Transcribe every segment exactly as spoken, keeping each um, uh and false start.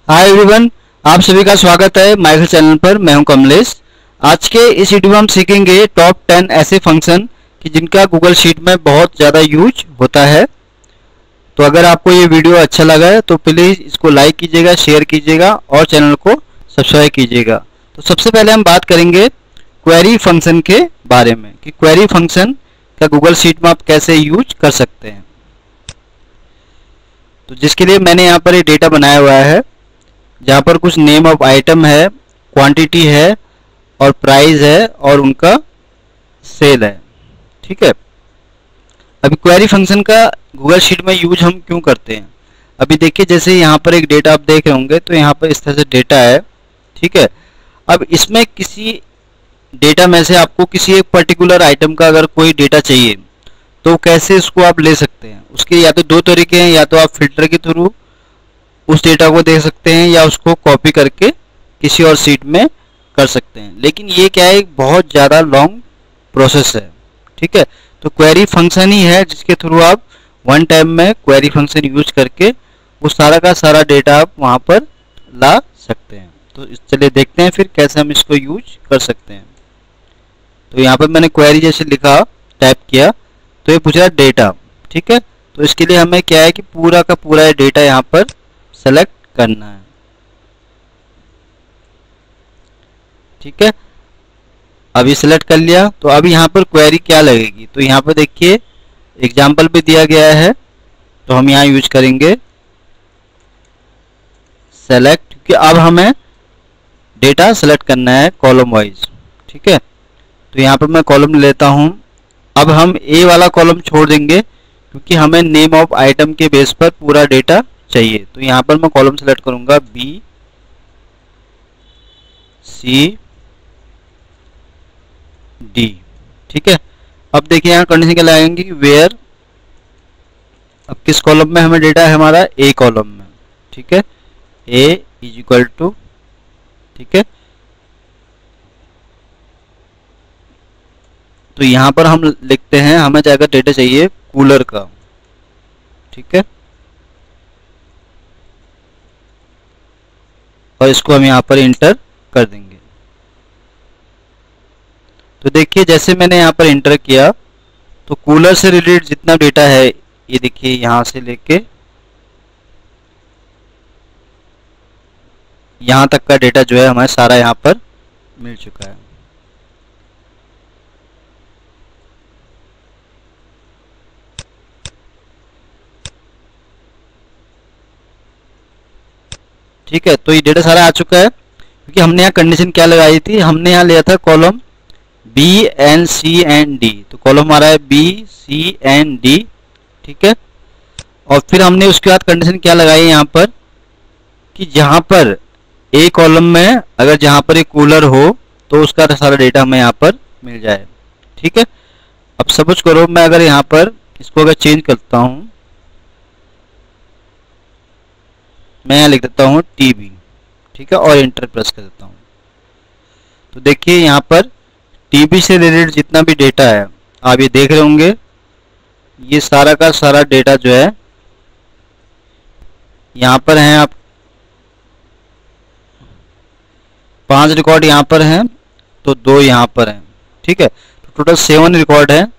Hi everyone, आप सभी का स्वागत है माइकल चैनल पर। मैं हूं कमलेश। आज के इस वीडियो में हम सीखेंगे टॉप टेन ऐसे फंक्शन कि जिनका गूगल शीट में बहुत ज़्यादा यूज होता है। तो अगर आपको ये वीडियो अच्छा लगा है तो प्लीज़ इसको लाइक कीजिएगा, शेयर कीजिएगा और चैनल को सब्सक्राइब कीजिएगा। तो सबसे पहले हम बात करेंगे क्वेरी फंक्शन के बारे में कि क्वेरी फंक्शन का गूगल शीट में आप कैसे यूज कर सकते हैं। तो जिसके लिए मैंने यहाँ पर ये डेटा बनाया हुआ है, जहाँ पर कुछ नेम ऑफ आइटम है, क्वांटिटी है और प्राइस है और उनका सेल है। ठीक है। अभी क्वेरी फंक्शन का गूगल शीट में यूज हम क्यों करते हैं, अभी देखिए जैसे यहाँ पर एक डेटा आप देख रहे होंगे, तो यहाँ पर इस तरह से डेटा है। ठीक है। अब इसमें किसी डेटा में से आपको किसी एक पर्टिकुलर आइटम का अगर कोई डेटा चाहिए तो कैसे इसको आप ले सकते हैं। उसके या तो दो तरीके हैं, या तो आप फिल्टर के थ्रू उस डेटा को देख सकते हैं या उसको कॉपी करके किसी और शीट में कर सकते हैं। लेकिन ये क्या है, बहुत ज़्यादा लॉन्ग प्रोसेस है। ठीक है। तो क्वेरी फंक्शन ही है जिसके थ्रू आप वन टाइम में क्वेरी फंक्शन यूज करके वो सारा का सारा डेटा आप वहाँ पर ला सकते हैं। तो चलिए देखते हैं फिर कैसे हम इसको यूज कर सकते हैं। तो यहाँ पर मैंने क्वेरी जैसे लिखा, टाइप किया, तो ये पूछ रहा है डेटा। ठीक है। तो इसके लिए हमें क्या है कि पूरा का पूरा डेटा यहाँ पर सेलेक्ट करना है। ठीक है। अभी सेलेक्ट कर लिया, तो अभी यहाँ पर क्वेरी क्या लगेगी, तो यहाँ पर देखिए एग्जाम्पल भी दिया गया है। तो हम यहाँ यूज करेंगे सेलेक्ट, क्योंकि अब हमें डेटा सेलेक्ट करना है कॉलम वाइज। ठीक है। तो यहाँ पर मैं कॉलम लेता हूँ। अब हम ए वाला कॉलम छोड़ देंगे क्योंकि हमें नेम ऑफ आइटम के बेस पर पूरा डेटा चाहिए। तो यहाँ पर मैं कॉलम सेलेक्ट करूंगा बी सी डी। ठीक है। अब देखिए यहाँ कंडीशन क्या लगाएंगे कि वेयर, अब किस कॉलम में हमें डेटा है, हमारा ए कॉलम में। ठीक है। ए इज इक्वल टू, ठीक है, तो यहाँ पर हम लिखते हैं हमें जाएगा डेटा चाहिए कूलर का। ठीक है। और इसको हम यहाँ पर इंटर कर देंगे। तो देखिए जैसे मैंने यहाँ पर इंटर किया तो कूलर से रिलेटेड जितना डेटा है, ये देखिए यहाँ से लेके यहाँ तक का डेटा जो है हमारा सारा यहाँ पर मिल चुका है। ठीक है। तो ये डेटा सारा आ चुका है क्योंकि हमने यहाँ कंडीशन क्या लगाई थी, हमने यहाँ लिया था column B and C and D. तो कॉलम हमारा है बी सी एंड डी। ठीक है। और फिर हमने उसके बाद कंडीशन क्या लगाई यहाँ पर कि जहाँ पर ए कॉलम में अगर जहाँ पर एक कूलर हो तो उसका सारा डेटा हमें यहाँ पर मिल जाए। ठीक है। अब सपोज करो मैं अगर यहाँ पर इसको अगर चेंज करता हूँ, मैं यहाँ लिख देता हूँ टीबी। ठीक है। और इंटर प्रेस कर देता हूँ। तो देखिए यहाँ पर टीबी से रिलेटेड जितना भी डेटा है आप ये देख रहे होंगे, ये सारा का सारा डेटा जो है यहाँ पर है। आप पांच रिकॉर्ड यहाँ पर हैं तो दो यहाँ पर हैं। ठीक है। तो टोटल सेवन रिकॉर्ड है,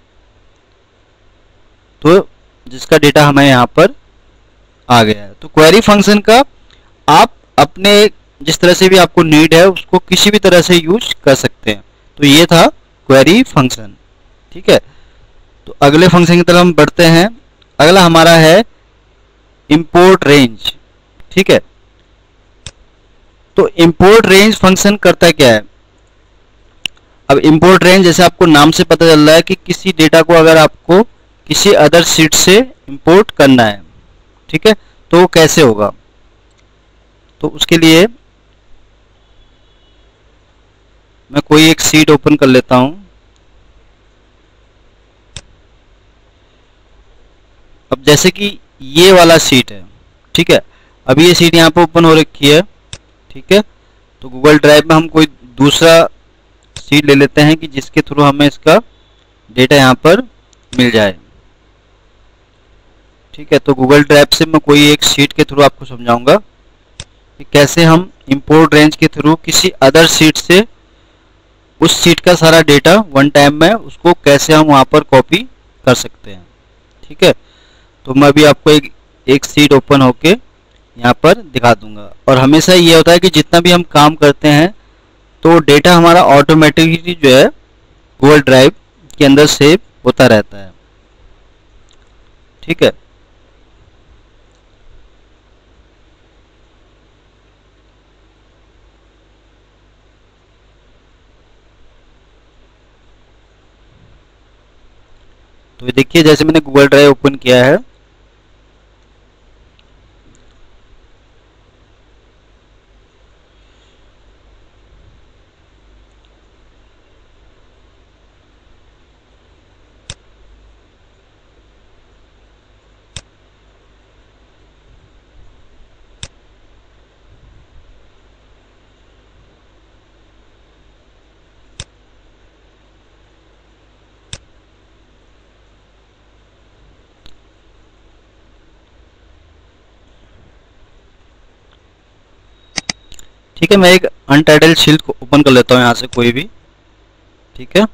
तो जिसका डेटा हमें यहाँ पर आ गया है। तो क्वेरी फंक्शन का आप अपने जिस तरह से भी आपको नीड है उसको किसी भी तरह से यूज कर सकते हैं। तो ये था क्वेरी फंक्शन। ठीक है। तो अगले फंक्शन की तरफ हम बढ़ते हैं। अगला हमारा है इंपोर्ट रेंज। ठीक है। तो इंपोर्ट रेंज फंक्शन करता क्या है, अब इंपोर्ट रेंज जैसे आपको नाम से पता चल रहा है कि किसी डेटा को अगर आपको किसी अदर शीट से इंपोर्ट करना है, ठीक है, तो कैसे होगा। तो उसके लिए मैं कोई एक शीट ओपन कर लेता हूं। अब जैसे कि ये वाला शीट है, ठीक है, अभी ये शीट यहाँ पे ओपन हो रखी है। ठीक है। तो गूगल ड्राइव में हम कोई दूसरा शीट ले लेते हैं कि जिसके थ्रू हमें इसका डेटा यहाँ पर मिल जाए। ठीक है। तो गूगल ड्राइव से मैं कोई एक शीट के थ्रू आपको समझाऊंगा। कि कैसे हम इंपोर्ट रेंज के थ्रू किसी अदर शीट से उस शीट का सारा डेटा वन टाइम में उसको कैसे हम वहाँ पर कॉपी कर सकते हैं। ठीक है, तो मैं भी आपको एक एक शीट ओपन होके यहाँ पर दिखा दूंगा। और हमेशा ये होता है कि जितना भी हम काम करते हैं तो डेटा हमारा ऑटोमेटिकली जो है गूगल ड्राइव के अंदर सेव होता रहता है। ठीक है, तो ये देखिए जैसे मैंने गूगल ड्राइव ओपन किया है, ठीक है, मैं एक अनटाइटल्ड शीट को ओपन कर लेता हूँ यहाँ से कोई भी। ठीक है,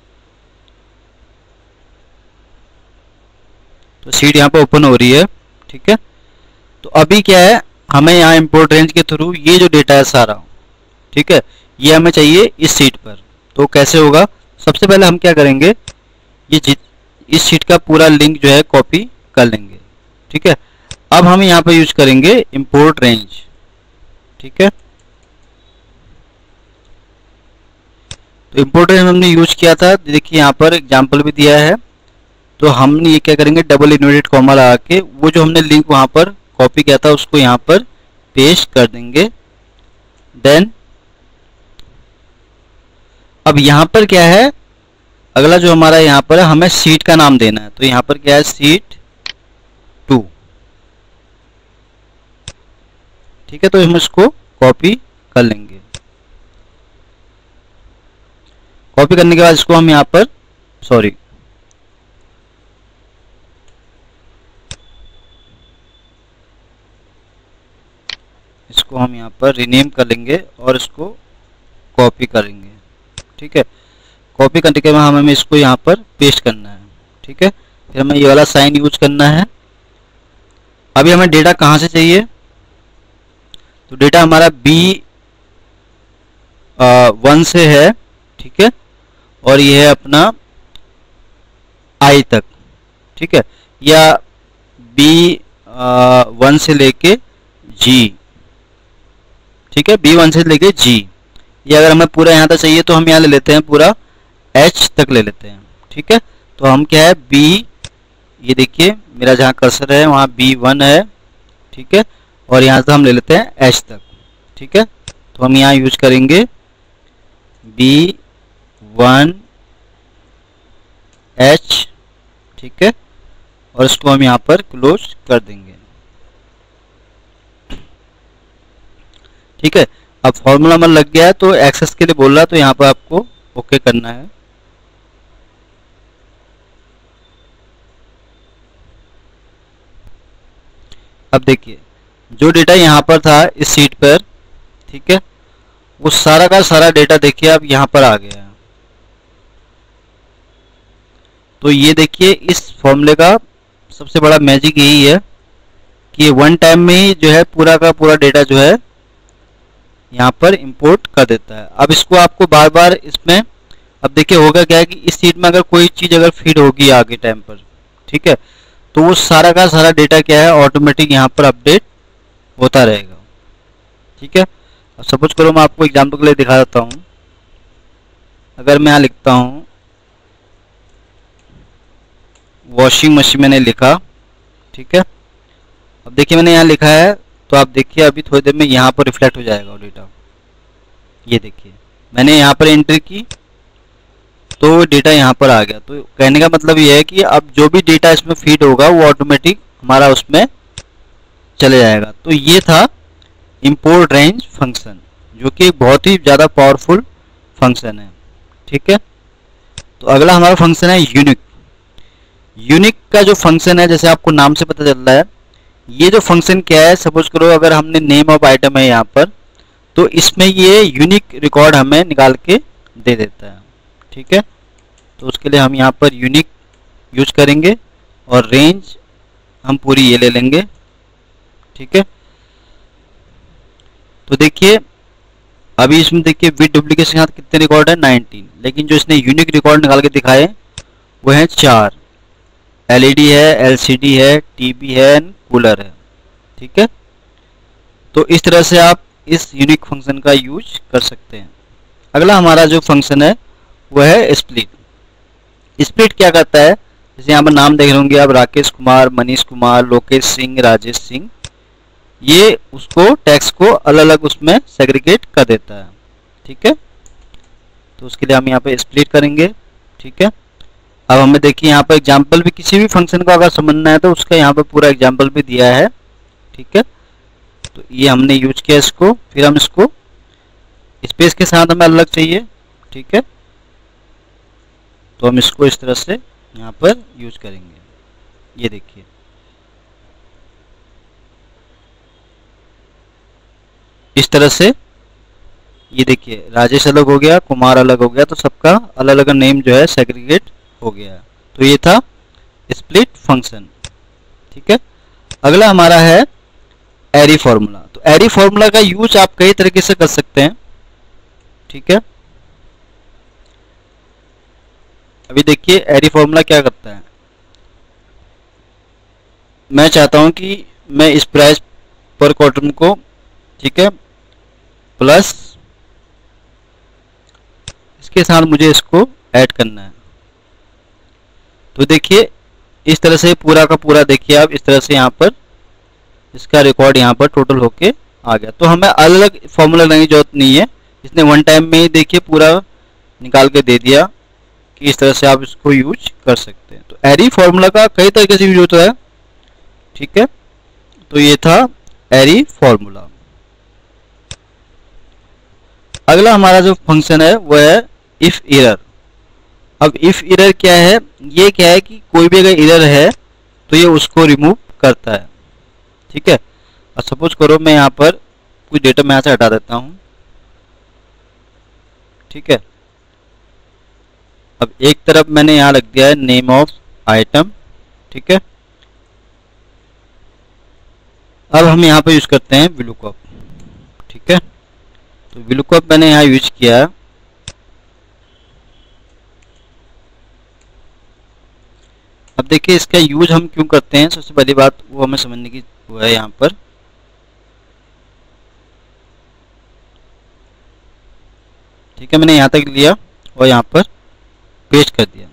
तो शीट यहाँ पे ओपन हो रही है। ठीक है, तो अभी क्या है, हमें यहाँ इंपोर्ट रेंज के थ्रू ये जो डेटा है सारा, ठीक है, ये हमें चाहिए इस शीट पर। तो कैसे होगा, सबसे पहले हम क्या करेंगे, ये इस शीट का पूरा लिंक जो है कॉपी कर लेंगे। ठीक है, अब हम यहाँ पर यूज करेंगे इंपोर्ट रेंज। ठीक है, तो इंपोर्ट रेंज हमने यूज किया था, देखिए यहाँ पर एग्जाम्पल भी दिया है। तो हमने ये क्या करेंगे, डबल इन्वर्टेड कॉमा लगा के वो जो हमने लिंक वहाँ पर कॉपी किया था उसको यहाँ पर पेस्ट कर देंगे। देन अब यहाँ पर क्या है, अगला जो हमारा यहाँ पर है, हमें सीट का नाम देना है। तो यहाँ पर क्या है, सीट टू। ठीक है, तो हम इसको कॉपी कर लेंगे। कॉपी करने के बाद इसको हम यहाँ पर सॉरी इसको हम यहाँ पर रीनेम कर लेंगे और इसको कॉपी करेंगे। ठीक है, कॉपी करने के बाद हमें इसको यहाँ पर पेस्ट करना है। ठीक है, फिर हमें ये वाला साइन यूज करना है। अभी हमें डेटा कहाँ से चाहिए, तो डेटा हमारा बी वन से है। ठीक है, और ये है अपना आई तक। ठीक है, या बी वन से लेके जी। ठीक है, बी वन से लेके जी। ये अगर हमें पूरा यहाँ तक चाहिए तो हम यहाँ ले लेते हैं, पूरा एच तक ले लेते हैं। ठीक है, तो हम क्या है, बी, ये देखिए मेरा जहाँ कर्सर है वहाँ बी वन है। ठीक है, और यहाँ से हम ले लेते हैं एच तक। ठीक है, तो हम यहाँ यूज करेंगे बी वन एच। ठीक है, और इसको हम यहाँ पर क्लोज कर देंगे। ठीक है, अब फॉर्मूला नंबर लग गया है, तो एक्सेस के लिए बोल रहा है, तो यहाँ पर आपको ओके करना है। अब देखिए जो डेटा यहाँ पर था इस शीट पर, ठीक है, वो सारा का सारा डेटा देखिए अब यहाँ पर आ गया है। तो ये देखिए इस फॉर्मूले का सबसे बड़ा मैजिक यही है कि ये वन टाइम में ही जो है पूरा का पूरा डेटा जो है यहाँ पर इंपोर्ट कर देता है। अब इसको आपको बार बार इसमें, अब देखिए होगा क्या है कि इस शीट में अगर कोई चीज़ अगर फीड होगी आगे टाइम पर, ठीक है, तो वो सारा का सारा डेटा क्या है ऑटोमेटिक यहाँ पर अपडेट होता रहेगा। ठीक है, अब सपोज करो मैं आपको एग्जाम्पल के लिए दिखा देता हूँ। अगर मैं यहाँ लिखता हूँ वॉशिंग मशीन, मैंने लिखा, ठीक है, अब देखिए मैंने यहाँ लिखा है, तो आप देखिए अभी थोड़ी देर में यहाँ पर रिफ्लेक्ट हो जाएगा वो डेटा। ये देखिए मैंने यहाँ पर एंट्री की तो डेटा यहाँ पर आ गया। तो कहने का मतलब ये है कि अब जो भी डेटा इसमें फीड होगा वो ऑटोमेटिक हमारा उसमें चले जाएगा। तो ये था इंपोर्ट रेंज फंक्शन, जो कि एक बहुत ही ज़्यादा पावरफुल फंक्शन है। ठीक है, तो अगला हमारा फंक्शन है यूनिक। यूनिक का जो फंक्शन है, जैसे आपको नाम से पता चल रहा है, ये जो फंक्शन क्या है, सपोज करो अगर हमने नेम ऑफ आइटम है यहाँ पर, तो इसमें ये यूनिक रिकॉर्ड हमें निकाल के दे देता है। ठीक है, तो उसके लिए हम यहाँ पर यूनिक यूज करेंगे और रेंज हम पूरी ये ले लेंगे। ठीक है, तो देखिए अभी इसमें देखिए विद डुप्लीकेशन के साथ कितने रिकॉर्ड है, नाइनटीन, लेकिन जो इसने यूनिक रिकॉर्ड निकाल के दिखाए वो है चार। एलईडी है, एलसीडी है, टीवी है, कूलर है। ठीक है, तो इस तरह से आप इस यूनिक फंक्शन का यूज कर सकते हैं। अगला हमारा जो फंक्शन है वो है स्प्लिट। स्प्लिट क्या करता है, जैसे यहाँ पर नाम देख रहे होंगे आप, राकेश कुमार, मनीष कुमार, लोकेश सिंह, राजेश सिंह, ये उसको टेक्स्ट को अलग अलग उसमें सेग्रीगेट कर देता है। ठीक है, तो उसके लिए हम यहाँ पे स्प्लिट करेंगे। ठीक है, अब हमें देखिए यहाँ पर एग्जाम्पल भी, किसी भी फंक्शन को अगर समझना है तो उसका यहाँ पर पूरा एग्जाम्पल भी दिया है। ठीक है, तो ये हमने यूज किया इसको, फिर हम इसको स्पेस के साथ हमें अलग चाहिए। ठीक है, तो हम इसको इस तरह से यहाँ पर यूज करेंगे। ये देखिए, इस तरह से ये देखिए राजेश अलग हो गया, कुमार अलग हो गया, तो सबका अलग अलग नेम जो है सेग्रीगेट हो गया। तो ये था स्प्लिट फंक्शन। ठीक है, अगला हमारा है एरी फॉर्मूला। तो एरी फॉर्मूला का यूज आप कई तरीके से कर सकते हैं। ठीक है, अभी देखिए एरी फॉर्मूला क्या करता है, मैं चाहता हूं कि मैं इस प्राइस पर क्वार्टर को, ठीक है, प्लस इसके साथ मुझे इसको ऐड करना है। तो देखिए इस तरह से पूरा का पूरा देखिए आप, इस तरह से यहाँ पर इसका रिकॉर्ड यहाँ पर टोटल होके आ गया। तो हमें अलग अलग फॉर्मूला लगाने की जरूरत नहीं है, इसने वन टाइम में ही देखिए पूरा निकाल के दे दिया कि इस तरह से आप इसको यूज कर सकते हैं। तो एरी फॉर्मूला का कई तरीके से यूज होता है। ठीक है, तो ये था एरी फॉर्मूला। अगला हमारा जो फंक्शन है वो है इफ एरर। अब इफ एरर क्या है, ये क्या है कि कोई भी अगर एरर है तो ये उसको रिमूव करता है। ठीक है, और सपोज करो मैं यहाँ पर कुछ डेटा मैं यहाँ से हटा देता हूँ। ठीक है, अब एक तरफ मैंने यहाँ रख दिया है नेम ऑफ आइटम। ठीक है, अब हम यहाँ पर यूज करते हैं VLOOKUP। ठीक है, तो VLOOKUP मैंने यहाँ यूज किया। अब देखिए इसका यूज हम क्यों करते हैं, सबसे पहली बात वो हमें समझने की वो है यहाँ पर। ठीक है, मैंने यहाँ तक लिया और यहाँ पर पेस्ट कर दिया।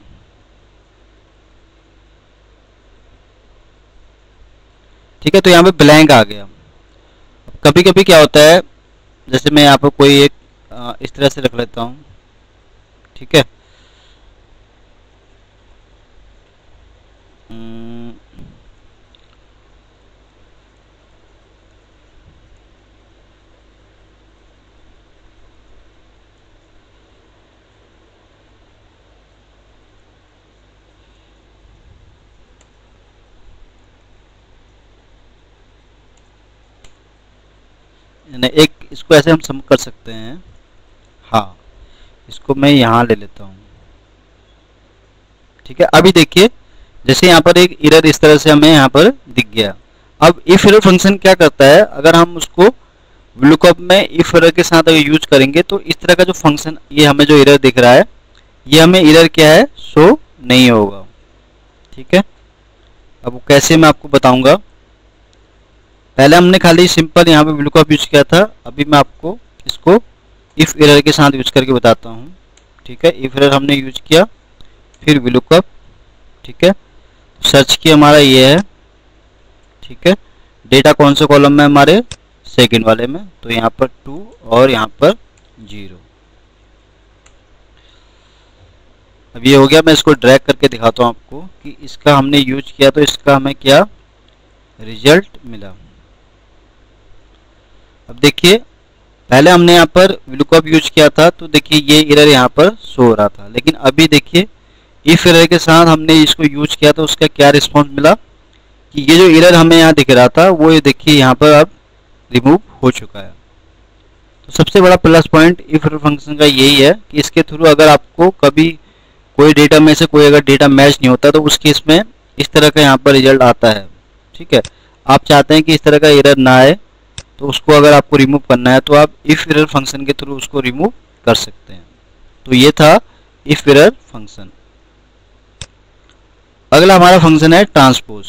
ठीक है, तो यहाँ पे ब्लैंक आ गया। कभी कभी क्या होता है, जैसे मैं यहाँ पर कोई एक आ, इस तरह से रख लेता हूँ। ठीक है, एक इसको ऐसे हम सम कर सकते हैं। हाँ, इसको मैं यहाँ ले लेता हूँ। ठीक है, अभी देखिए जैसे यहाँ पर एक एरर इस तरह से हमें यहाँ पर दिख गया। अब इफ एरर फंक्शन क्या करता है, अगर हम उसको VLOOKUP में इफ एरर के साथ अगर यूज करेंगे तो इस तरह का जो फंक्शन, ये हमें जो एरर दिख रहा है, ये हमें एरर क्या है, शो नहीं होगा। ठीक है, अब वो कैसे मैं आपको बताऊंगा। पहले हमने खाली सिंपल यहाँ पे VLOOKUP यूज किया था, अभी मैं आपको इसको इफ एरर के साथ यूज करके बताता हूँ। ठीक है, इफ एरर हमने यूज किया, फिर VLOOKUP। ठीक है, सर्च की हमारा ये है। ठीक है, डेटा कौन से कॉलम में, हमारे सेकंड वाले में, तो यहाँ पर टू और यहाँ पर जीरो। अब ये हो गया, मैं इसको ड्रैग करके दिखाता हूँ आपको कि इसका हमने यूज किया तो इसका हमें क्या रिजल्ट मिला। अब देखिए पहले हमने यहाँ पर VLOOKUP यूज किया था तो देखिए ये एरर यहाँ पर शो हो रहा था, लेकिन अभी देखिए इफ एरर के साथ हमने इसको यूज किया तो उसका क्या रिस्पॉन्स मिला, कि ये जो एरर हमें यहाँ दिख रहा था वो ये देखिए यहाँ पर अब रिमूव हो चुका है। तो सबसे बड़ा प्लस पॉइंट इफ फंक्शन का यही है कि इसके थ्रू अगर आपको कभी कोई डेटा में से कोई अगर डेटा मैच नहीं होता तो उस केस में इस तरह का यहाँ पर रिजल्ट आता है। ठीक है, आप चाहते हैं कि इस तरह का एरर ना आए तो उसको अगर आपको रिमूव करना है तो आप इफ एरर फंक्शन के थ्रू उसको रिमूव कर सकते हैं। तो ये था इफ एरर फंक्शन। अगला हमारा फंक्शन है ट्रांसपोज।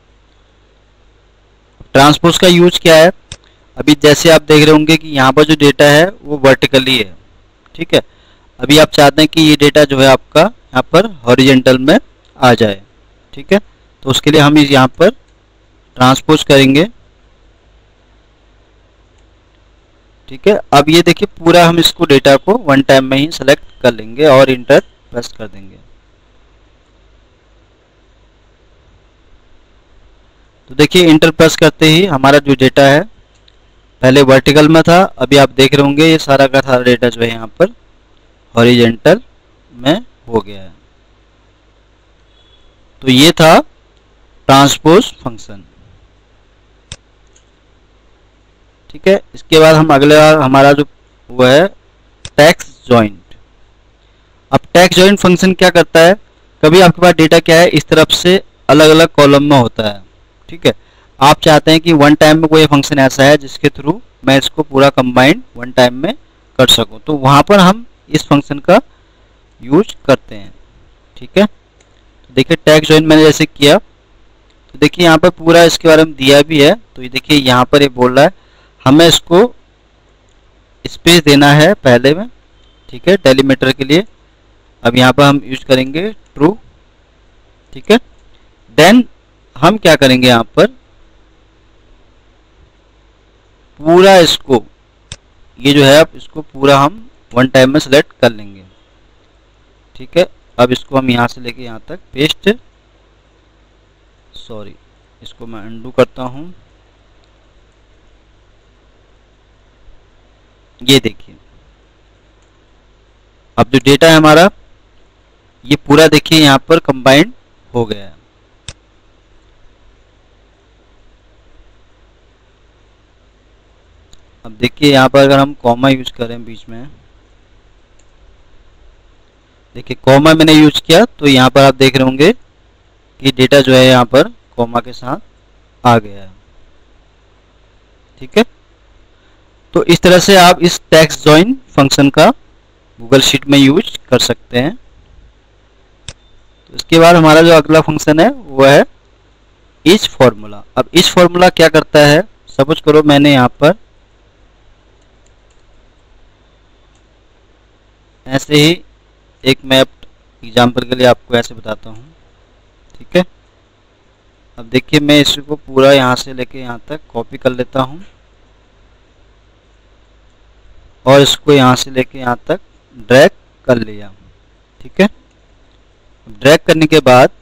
ट्रांसपोज का यूज क्या है? अभी जैसे आप देख रहे होंगे कि यहाँ पर जो डेटा है वो वर्टिकली है। ठीक है, अभी आप चाहते हैं कि ये डेटा जो है आपका यहाँ पर हॉरिजेंटल में आ जाए। ठीक है, तो उसके लिए हम इस यहाँ पर ट्रांसपोज करेंगे। ठीक है, अब ये देखिए पूरा हम इसको डेटा को वन टाइम में ही सेलेक्ट कर लेंगे और इंटर प्रेस कर देंगे। तो देखिए इंटर प्रेस करते ही हमारा जो डेटा है पहले वर्टिकल में था, अभी आप देख रहे होंगे ये सारा का सारा डेटा जो है यहाँ पर हॉरिजेंटल में हो गया है। तो ये था ट्रांसपोज फंक्शन। ठीक है, इसके बाद हम अगले बार हमारा जो वो है टैक्स जॉइंट। अब टैक्स जॉइंट फंक्शन क्या करता है? कभी आपके पास डेटा क्या है इस तरफ से अलग अलग कॉलम में होता है। ठीक है, आप चाहते हैं कि वन टाइम में कोई फंक्शन ऐसा है जिसके थ्रू मैं इसको पूरा कंबाइंड वन टाइम में कर सकूं, तो वहां पर हम इस फंक्शन का यूज करते हैं। ठीक है, तो देखिए टैक्स जॉइन मैंने जैसे किया तो देखिए यहाँ पर पूरा इसके बारे में दिया भी है। तो ये देखिए यहाँ पर ये बोल रहा है हमें इसको स्पेस देना है पहले में। ठीक है, डेलीमीटर के लिए अब यहाँ पर हम यूज करेंगे ट्रू। ठीक है, देन हम क्या करेंगे यहाँ पर पूरा इसको ये जो है अब इसको पूरा हम वन टाइम में सेलेक्ट कर लेंगे। ठीक है, अब इसको हम यहाँ से लेके यहाँ तक पेस्ट, सॉरी इसको मैं अनडू करता हूँ। ये देखिए अब जो डेटा है हमारा ये पूरा देखिए यहाँ पर कंबाइंड हो गया है। अब देखिए यहाँ पर अगर हम कॉमा यूज करें बीच में, देखिए कॉमा मैंने यूज किया तो यहाँ पर आप देख रहे होंगे कि डेटा जो है यहाँ पर कॉमा के साथ आ गया है। ठीक है, तो इस तरह से आप इस टैक्स जॉइन फंक्शन का गूगल शीट में यूज कर सकते हैं। तो इसके बाद हमारा जो अगला फंक्शन है वो है इच फॉर्मूला। अब इच फॉर्मूला क्या करता है? सपोज करो मैंने यहाँ पर ऐसे ही एक मैप एग्जाम्पल के लिए आपको ऐसे बताता हूँ। ठीक है, अब देखिए मैं इसको पूरा यहाँ से लेके यहाँ तक कॉपी कर लेता हूँ और इसको यहाँ से लेके यहाँ तक ड्रैग कर लिया। ठीक है, ड्रैग करने के बाद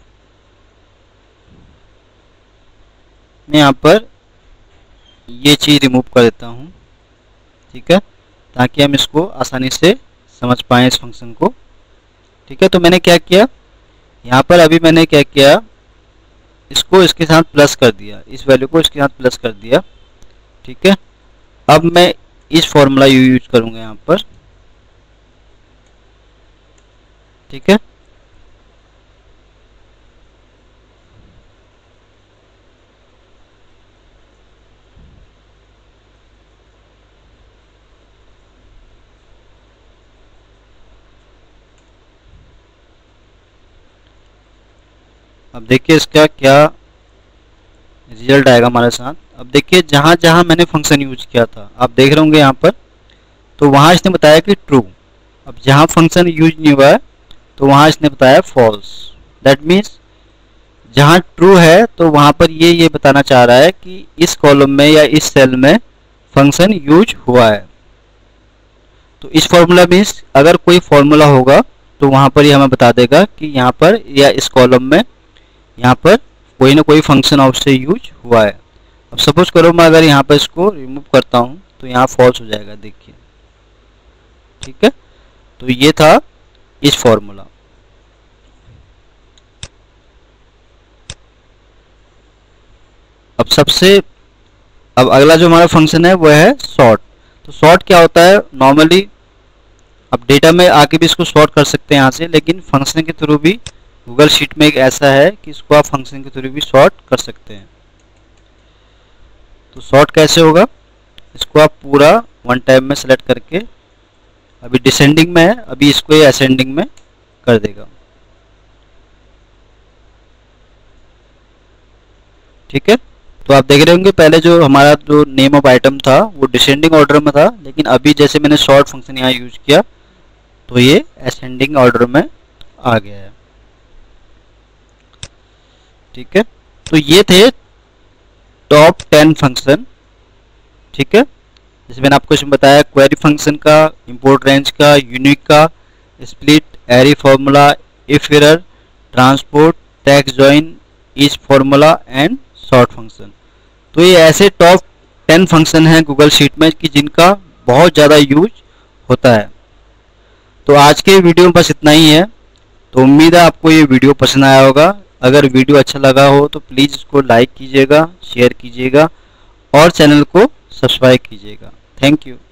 मैं यहाँ पर ये चीज़ रिमूव कर देता हूँ। ठीक है, ताकि हम इसको आसानी से समझ पाएं इस फंक्शन को। ठीक है, तो मैंने क्या किया यहाँ पर, अभी मैंने क्या किया इसको इसके साथ प्लस कर दिया, इस वैल्यू को इसके साथ प्लस कर दिया। ठीक है, अब मैं इस फॉर्मूला यू यूज करूंगा यहाँ पर। ठीक है, अब देखिए इसका क्या रिजल्ट आएगा हमारे साथ। अब देखिए जहां जहां मैंने फंक्शन यूज किया था आप देख रहे होंगे यहाँ पर, तो वहां इसने बताया कि ट्रू। अब जहां फंक्शन यूज नहीं हुआ है तो वहां इसने बताया फॉल्स। दैट मीन्स जहां ट्रू है तो वहां पर ये ये बताना चाह रहा है कि इस कॉलम में या इस सेल में फंक्शन यूज हुआ है। तो इस फॉर्मूला मीन्स अगर कोई फॉर्मूला होगा तो वहां पर ये हमें बता देगा कि यहाँ पर या इस कॉलम में यहाँ पर कोई ना कोई फंक्शन उससे यूज हुआ है। अब सपोज करो मैं अगर यहाँ पर इसको रिमूव करता हूँ तो यहाँ फॉल्स हो जाएगा, देखिए। ठीक है, तो ये था इस फॉर्मूला। अब सबसे अब अगला जो हमारा फंक्शन है वो है सॉर्ट। तो सॉर्ट क्या होता है, नॉर्मली अब डेटा में आके भी इसको सॉर्ट कर सकते हैं यहाँ से, लेकिन फंक्शन के थ्रू भी गूगल शीट में एक ऐसा है कि इसको आप फंक्शन के थ्रू भी सॉर्ट कर सकते हैं। तो सॉर्ट कैसे होगा, इसको आप पूरा वन टाइम में सेलेक्ट करके, अभी डिसेंडिंग में है, अभी इसको ये असेंडिंग में कर देगा। ठीक है, तो आप देख रहे होंगे पहले जो हमारा जो नेम ऑफ आइटम था वो डिसेंडिंग ऑर्डर में था, लेकिन अभी जैसे मैंने सॉर्ट फंक्शन यहाँ यूज किया तो ये असेंडिंग ऑर्डर में आ गया है। ठीक है, तो ये थे टॉप टेन फंक्शन। ठीक है, जैसे मैंने आपको इसमें बताया क्वेरी फंक्शन का, इंपोर्ट रेंज का, यूनिक का, split, array formula, if error, transport, text join, each formula and sort function. तो ये ऐसे टॉप टेन फंक्शन हैं गूगल शीट में कि जिनका बहुत ज़्यादा यूज होता है। तो आज के वीडियो में बस इतना ही है। तो उम्मीद है आपको ये वीडियो पसंद आया होगा। अगर वीडियो अच्छा लगा हो तो प्लीज़ इसको लाइक कीजिएगा, शेयर कीजिएगा और चैनल को सब्सक्राइब कीजिएगा। Thank you.